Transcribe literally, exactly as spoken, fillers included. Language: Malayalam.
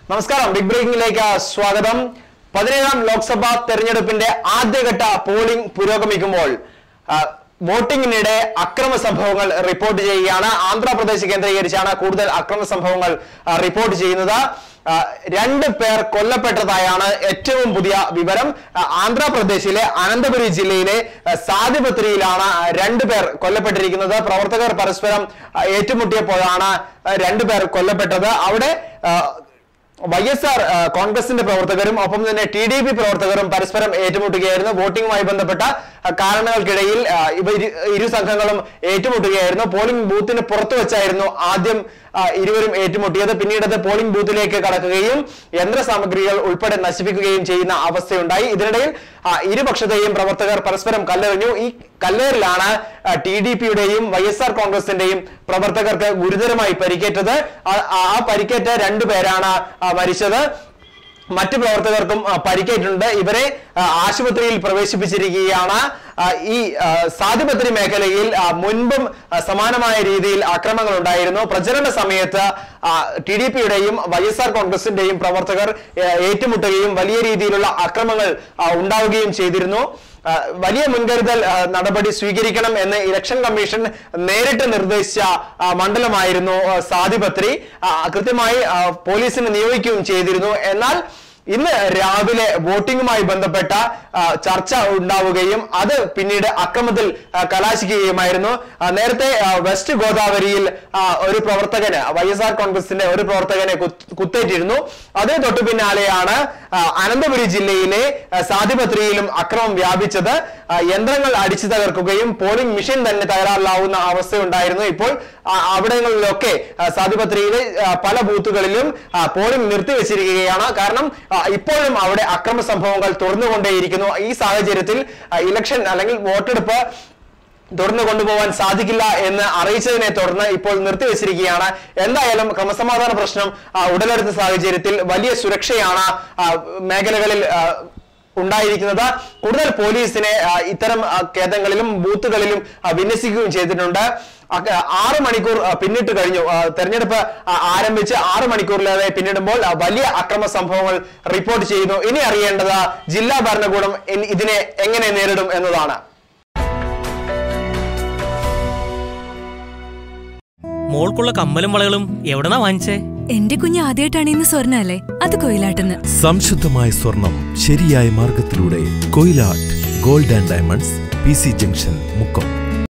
നമസ്കാരം, ബിഗ് ബ്രേക്കിംഗിലേക്ക് സ്വാഗതം. പതിനേഴാം ലോക്സഭാ തെരഞ്ഞെടുപ്പിന്റെ ആദ്യഘട്ട പോളിംഗ് പുരോഗമിക്കുമ്പോൾ വോട്ടിംഗിനിടെ അക്രമ സംഭവങ്ങൾ റിപ്പോർട്ട് ചെയ്യുകയാണ്. ആന്ധ്രാപ്രദേശ് കേന്ദ്രീകരിച്ചാണ് കൂടുതൽ അക്രമ സംഭവങ്ങൾ റിപ്പോർട്ട് ചെയ്യുന്നത്. രണ്ട് പേർ കൊല്ലപ്പെട്ടതായാണ് ഏറ്റവും പുതിയ വിവരം. ആന്ധ്രാപ്രദേശിലെ അനന്തപുരി ജില്ലയിലെ സാദിപത്രിയിലാണ് രണ്ടു പേർ കൊല്ലപ്പെട്ടിരിക്കുന്നത്. പ്രവർത്തകർ പരസ്പരം ഏറ്റുമുട്ടിയപ്പോഴാണ് രണ്ടു പേർ കൊല്ലപ്പെട്ടത്. അവിടെ വൈ എസ് ആർ കോൺഗ്രസിന്റെ പ്രവർത്തകരും ഒപ്പം തന്നെ ടി ഡി പി പ്രവർത്തകരും പരസ്പരം ഏറ്റുമുട്ടുകയായിരുന്നു. വോട്ടിംഗുമായി ബന്ധപ്പെട്ട കാരണങ്ങൾക്കിടയിൽ ഇവ ഇരു സംഘങ്ങളും ഏറ്റുമുട്ടുകയായിരുന്നു. പോളിംഗ് ബൂത്തിന് പുറത്തു വെച്ചായിരുന്നു ആദ്യം ഇരുവരും ഏറ്റുമുട്ടിയത്. പിന്നീട് അത് പോളിംഗ് ബൂത്തിലേക്ക് കടക്കുകയും യന്ത്ര സാമഗ്രികൾ ഉൾപ്പെടെ നശിപ്പിക്കുകയും ചെയ്യുന്ന അവസ്ഥയുണ്ടായി. ഇതിനിടയിൽ ഇരുപക്ഷത്തെയും പ്രവർത്തകർ പരസ്പരം കല്ലെറിഞ്ഞു. ഈ കല്ലേറിലാണ് ടി ഡി പിയുടെയും വൈ എസ് ആർ കോൺഗ്രസിന്റെയും പ്രവർത്തകർക്ക് ഗുരുതരമായി പരിക്കേറ്റത്. ആ പരിക്കേറ്റ രണ്ടുപേരാണ് മരിച്ചത്. മറ്റു പ്രവർത്തകർക്കും പരിക്കേറ്റുണ്ട്. ഇവരെ ആശുപത്രിയിൽ പ്രവേശിപ്പിച്ചിരിക്കുകയാണ്. ഈ സാദിപത്രി മേഖലയിൽ മുൻപും സമാനമായ രീതിയിൽ ആക്രമണങ്ങൾ ഉണ്ടായിരുന്നു. പ്രചരണ സമയത്ത് ടി ഡി പിയുടെയും വൈ എസ് ആർ കോൺഗ്രസിന്റെയും പ്രവർത്തകർ ഏറ്റുമുട്ടുകയും വലിയ രീതിയിലുള്ള ആക്രമണങ്ങൾ ഉണ്ടാവുകയും ചെയ്തിരുന്നു. വലിയ മുൻകരുതൽ നടപടി സ്വീകരിക്കണം എന്ന് ഇലക്ഷൻ കമ്മീഷൻ നേരിട്ട് നിർദ്ദേശിച്ച മണ്ഡലമായിരുന്നു സാദിപത്രി. കൃത്യമായി പോലീസിനെ നിയോഗിക്കുകയും ചെയ്തിരുന്നു. എന്നാൽ ഇന്ന് രാവിലെ വോട്ടിംഗുമായി ബന്ധപ്പെട്ട ചർച്ച ഉണ്ടാവുകയും അത് പിന്നീട് അക്രമത്തിൽ കലാശിക്കുകയുമായിരുന്നു. നേരത്തെ വെസ്റ്റ് ഗോദാവരിയിൽ ഒരു പ്രവർത്തകന് വൈ എസ് ആർ കോൺഗ്രസിന്റെ ഒരു പ്രവർത്തകനെ കുത്തേറ്റിരുന്നു. അതിന് തൊട്ടു പിന്നാലെയാണ് അനന്തപുരി ജില്ലയിലെ സാദിപത്രിയിലും അക്രമം വ്യാപിച്ചത്. യന്ത്രങ്ങൾ അടിച്ചു തകർക്കുകയും പോളിംഗ് മെഷീൻ തന്നെ തകരാറിലാവുന്ന അവസ്ഥയുണ്ടായിരുന്നു. ഇപ്പോൾ അവിടങ്ങളിലൊക്കെ സാദിപത്രിയിലെ പല ബൂത്തുകളിലും പോളിംഗ് നിർത്തിവെച്ചിരിക്കുകയാണ്. കാരണം ഇപ്പോഴും അവിടെ അക്രമ സംഭവങ്ങൾ തുറന്നുകൊണ്ടേയിരിക്കുന്നു. ഈ സാഹചര്യത്തിൽ ഇലക്ഷൻ അല്ലെങ്കിൽ വോട്ടെടുപ്പ് തുടർന്ന് കൊണ്ടുപോകാൻ സാധിക്കില്ല എന്ന് അറിയിച്ചതിനെ തുടർന്ന് ഇപ്പോൾ നിർത്തിവെച്ചിരിക്കുകയാണ്. എന്തായാലും ക്രമസമാധാന പ്രശ്നം ഉടലെടുത്ത സാഹചര്യത്തിൽ വലിയ സുരക്ഷയാണ് മേഖലകളിൽ ഉണ്ടായിരിക്കുന്നത്. കൂടുതൽ പോലീസിനെ ഇത്തരം കേന്ദ്രങ്ങളിലും ബൂത്തുകളിലും വിന്യസിക്കുകയും ചെയ്തിട്ടുണ്ട്. ആറ് മണിക്കൂർ പിന്നിട്ട് കഴിഞ്ഞു. തെരഞ്ഞെടുപ്പ് ആരംഭിച്ച് ആറ് മണിക്കൂറിലേറെ പിന്നിടുമ്പോൾ വലിയ അക്രമ സംഭവങ്ങൾ റിപ്പോർട്ട് ചെയ്യുന്നു. ഇനി അറിയേണ്ടത് ജില്ലാ ഭരണകൂടം ഇതിനെ എങ്ങനെ നേരിടും എന്നതാണ്. മോൾക്കുള്ള കമ്മലും വളകളും എവിടെന്നാ വാങ്ങിച്ചേ? എന്റെ കുഞ്ഞ് ആദ്യമായിട്ടാണ് ഇന്ന് സ്വർണ്ണ അല്ലേ, അത് കൊയിലാട്ടെന്ന്. സംശുദ്ധമായ സ്വർണം ശരിയായ മാർഗത്തിലൂടെ Koyilatt gold and diamonds, P C junction, Mukkam.